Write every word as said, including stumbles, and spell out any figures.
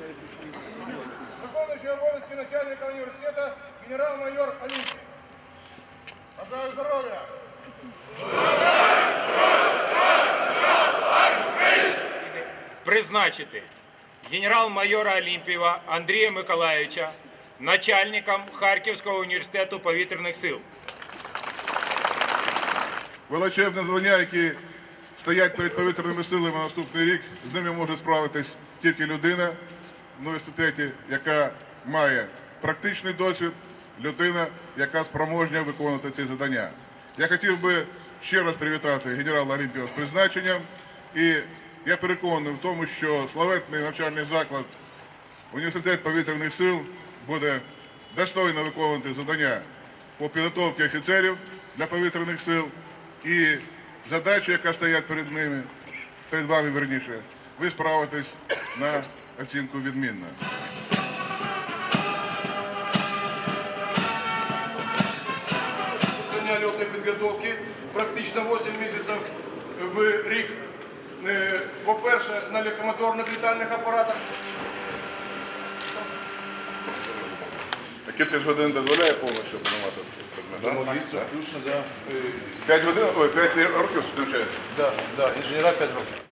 Виконуючий обов'язки начальника університету генерал-майор Олімпій. Бажаю здоров'я! Призначити генерал-майора Олімпієва Андрія Миколайовича начальником Харківського університету повітряних сил. Величезне звання, які стоять перед повітряними силами на наступний рік, з ними може справитись тільки людина в університеті, яка має практичний досвід, людина, яка спроможна виконувати ці завдання. Я хотів би ще раз привітати генерала Олімпієва з призначенням, і я переконаний в тому, що славетний навчальний заклад Університет повітряних сил буде достойно виконувати завдання по підготовці офіцерів для повітряних сил, і задача, яка стоять перед ними, перед вами, верніше, ви справитесь на оцінку відмінно. Льотной підготовки практично вісім місяців в рік. По-перше, на легкомоторних літальних апаратах. А кількість годин дозволяє повністю приймати предмет? Ну, двісті включно, да. п'ять годин, ой, п'ять років навчається? Да, да, інженера п'ять років.